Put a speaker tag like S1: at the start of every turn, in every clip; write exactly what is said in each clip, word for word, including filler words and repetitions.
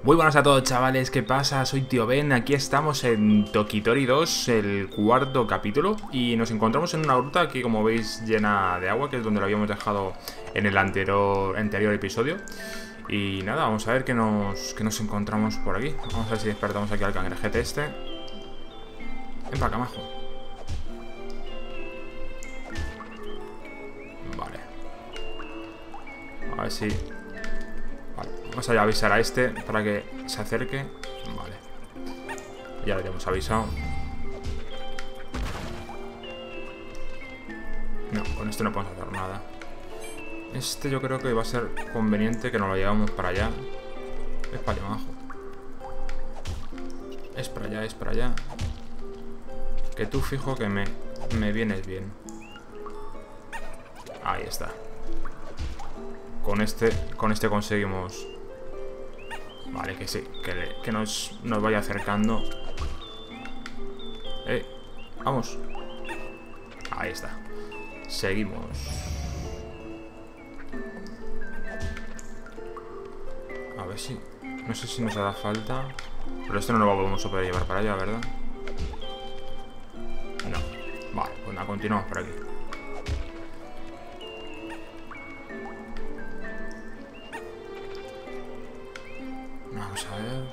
S1: Muy buenas a todos, chavales, ¿qué pasa? Soy Tío Ben, aquí estamos en Tokitori dos, el cuarto capítulo, y nos encontramos en una gruta aquí, como veis, llena de agua, que es donde lo habíamos dejado en el anterior, anterior episodio. Y nada, vamos a ver qué nos, qué nos encontramos por aquí. Vamos a ver si despertamos aquí al cangrejete este. Ven para acá, majo. Vale. A ver si... Vale, vamos a avisar a este para que se acerque. Vale. Ya le hemos avisado. No, con este no podemos hacer nada. Este yo creo que va a ser conveniente que nos lo llevamos para allá. Es para allá abajo. Es para allá, es para allá. Que tú fijo que me, me vienes bien. Ahí está. Con este, con este conseguimos. Vale, que sí, que, le, que nos, nos vaya acercando. Eh, vamos. Ahí está. Seguimos. A ver si... No sé si nos hará falta. Pero este no lo vamos a poder llevar para allá, ¿verdad? No. Vale, pues nada, continuamos por aquí. Vamos a ver.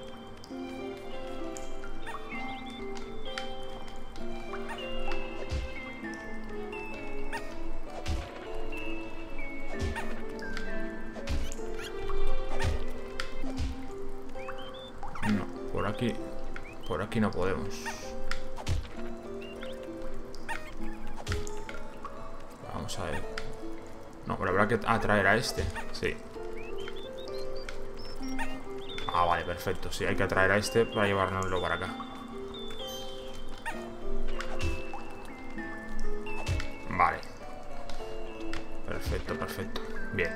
S1: No, por aquí. Por aquí no podemos. Vamos a ver. No, pero habrá que atraer a este. Sí. Ah, vale, perfecto. Sí, hay que atraer a este para llevárnoslo para acá. Vale. Perfecto, perfecto. Bien.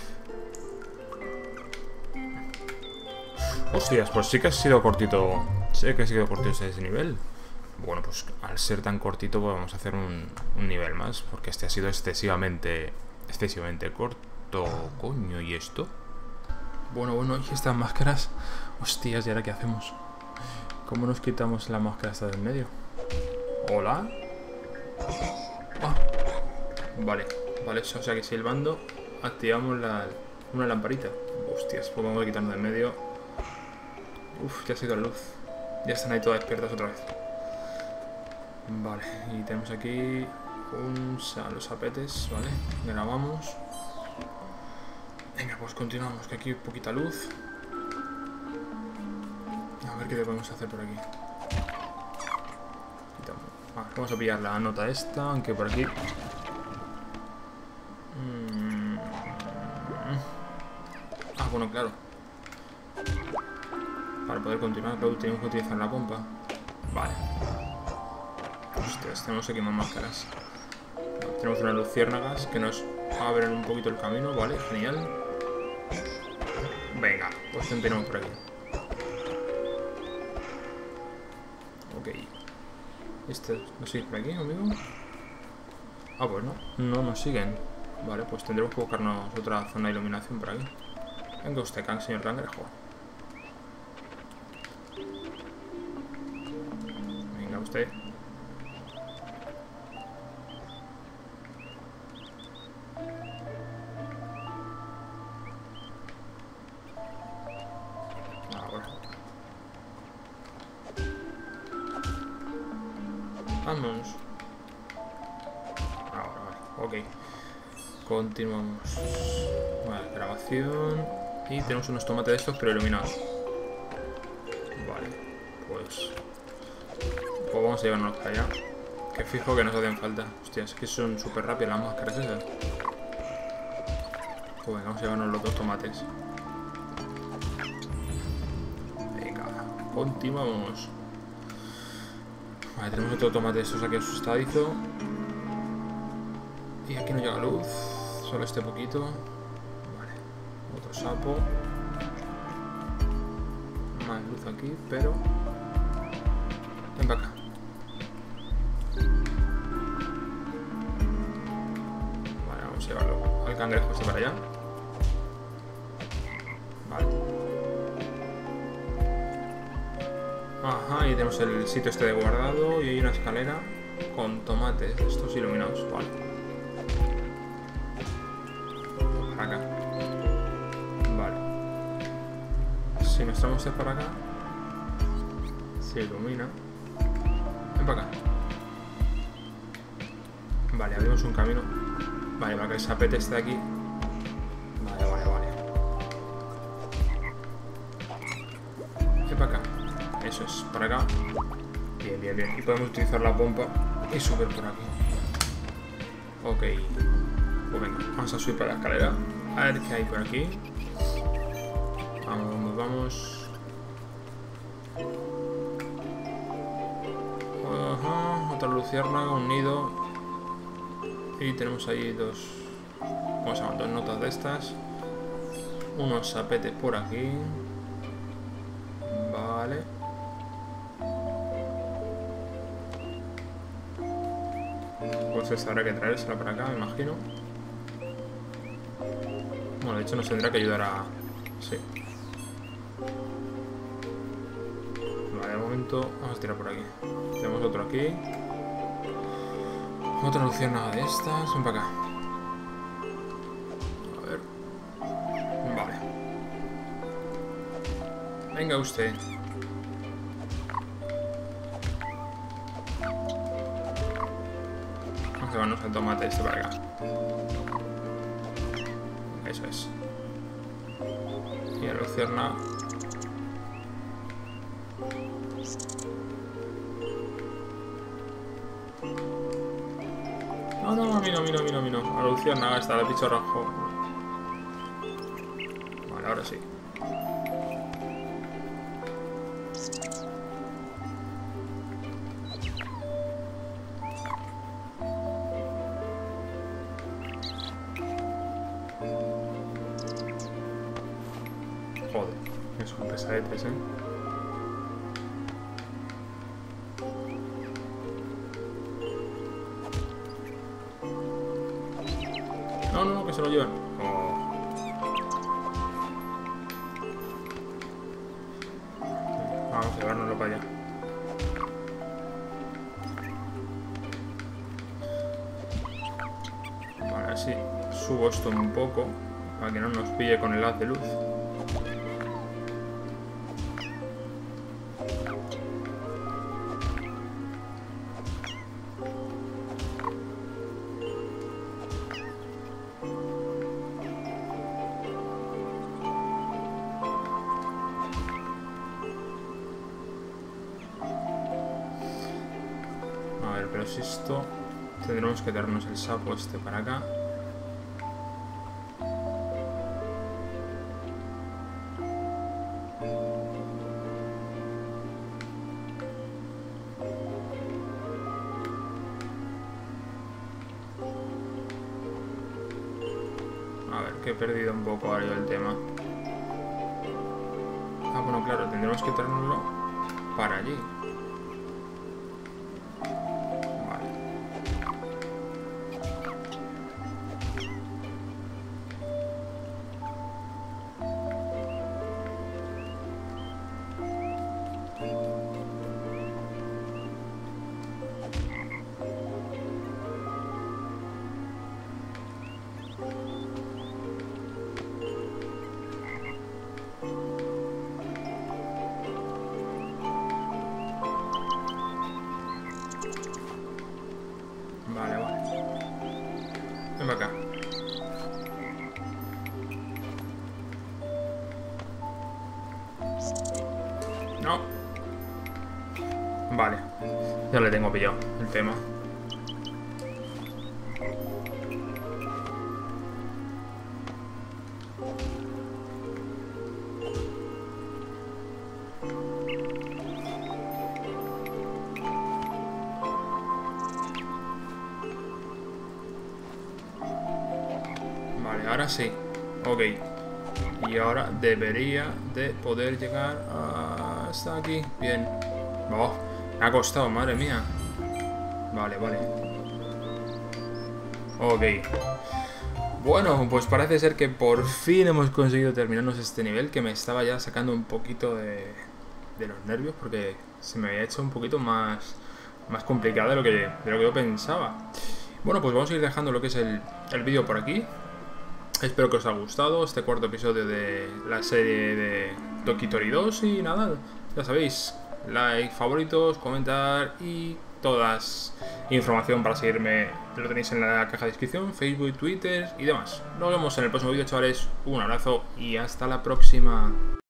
S1: Hostias, pues sí que ha sido cortito. Sí que ha sido cortito ese nivel. Bueno, pues al ser tan cortito podemos hacer un, un nivel más. Porque este ha sido excesivamente Excesivamente corto. Coño, ¿y esto? Bueno, bueno, y estas máscaras. Hostias, ¿y ahora qué hacemos? ¿Cómo nos quitamos la máscara esta del medio? ¿Hola? Ah, vale, vale, o sea que silbando activamos la, una lamparita. Hostias, pues vamos a quitarnos del medio. Uf, ya ha sido la luz. Ya están ahí todas despiertas otra vez. Vale, y tenemos aquí un, los apetes, vale, grabamos. Venga, pues continuamos, que aquí hay poquita luz. A ver qué podemos hacer por aquí. Quitamos. Vale, vamos a pillar la nota esta, aunque por aquí... Mm. Ah, bueno, claro. Para poder continuar, luego tenemos que utilizar la pompa. Vale. Hostias, tenemos aquí más máscaras. Tenemos unas luciérnagas que nos abren un poquito el camino, vale, genial. Venga, pues continuamos por aquí. Ok. ¿Este nos sigue por aquí, amigo? Ah, pues no, no nos siguen. Vale, pues tendremos que buscarnos otra zona de iluminación por aquí. Venga usted, señor cangrejo. Venga usted. Vamos. Ahora, vale, ok. Continuamos. Vale, grabación. Y tenemos unos tomates de estos, pero iluminados. Vale, pues... Pues vamos a llevarnos para allá. Que fijo que nos hacen falta. Hostia, es que son súper rápidas las máscaras esas. Pues venga, vamos a llevarnos los dos tomates. Venga, continuamos. Vale, tenemos otro tomate de estos aquí asustadizo. Y aquí no llega luz. Solo este poquito. Vale. Otro sapo. Más luz aquí, pero... Ven para acá. Vale, vamos a llevarlo al cangrejo este para allá. Vale. Ajá, y tenemos el sitio este de guardado y hay una escalera con tomates, estos iluminados, vale. Para acá. Vale. Si nos traemos este para acá, se ilumina. Ven para acá. Vale, abrimos un camino. Vale, para que el sapete esté aquí. Vale, vale, vale. Ven para acá. Eso es, para acá. Bien, bien, bien. Y podemos utilizar la pompa y subir por aquí. Ok. Pues venga, vamos a subir para la escalera. A ver qué hay por aquí. Vamos, vamos, vamos. Ajá, otra luciérnaga, un nido. Y tenemos ahí dos... ¿Cómo se llaman? Dos notas de estas. Unos sapetes por aquí. Vale. Pues esta habrá que traérsela para acá, me imagino. Bueno, de hecho nos tendrá que ayudar a... Sí. Vale, de momento vamos a tirar por aquí. Tenemos otro aquí. Otra luciérnaga de estas. Ven para acá. A ver. Vale. Venga usted. Vamos a llevarnos el tomate este para acá. Eso es. Y la lucierna. No, no, a mí no, a mí no, a mí no, a mí no. A la lucierna está, el bicho rojo. Vale, ahora sí. Joder, son pesadetes, eh. No, no, no, que se lo lleven. Oh. Vamos a llevárnoslo para allá. Vale, a ver si subo esto un poco para que no nos pille con el haz de luz. Pero si esto... Tendremos que darnos el sapo este para acá. A ver, que he perdido un poco ahora yo el tema. Ah, bueno, claro, tendremos que traernoslo para allí. Vale, vale. Ven acá. No. Vale. Ya le tengo pillado el tema. Vale, ahora sí. Ok. Y ahora debería de poder llegar hasta aquí. Bien. Oh, me ha costado, madre mía. Vale, vale. Ok. Bueno, pues parece ser que por fin hemos conseguido terminarnos este nivel, que me estaba ya sacando un poquito de, de los nervios porque se me había hecho un poquito más, más complicado de lo, que, de lo que yo pensaba. Bueno, pues vamos a ir dejando lo que es el, el vídeo por aquí. Espero que os haya gustado este cuarto episodio de la serie de Toki Tori dos. Y nada, ya sabéis, like, favoritos, comentar y todas información para seguirme lo tenéis en la caja de descripción, Facebook, Twitter y demás. Nos vemos en el próximo vídeo, chavales. Un abrazo y hasta la próxima.